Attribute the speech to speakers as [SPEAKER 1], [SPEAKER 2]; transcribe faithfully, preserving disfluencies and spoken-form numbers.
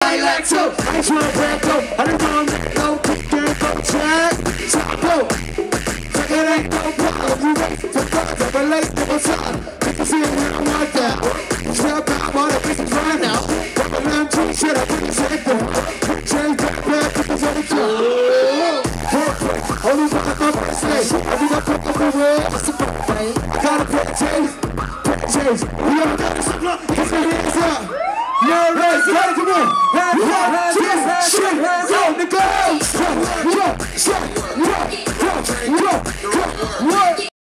[SPEAKER 1] I like to. I just wanna break up. I don't wanna let go. Kick it, go check. Top up. It ain't no problem. You wait for God. Never late, never time. You can see it when I'm like that. Strap out, all the bitches right now. Got my lamb tree, shit, I put this in there. Change back, back, put this on the club. Only one of my bracelets. I think I put up the way. It's a birthday. I gotta put a taste. Put a taste. We all got this up. Put your hands up. Yo, let's go. Come on. Hands up, hands up, hands up, hands up. Yo, nigga. Yo, yo, yo, yo, yo, yo, yo, yo.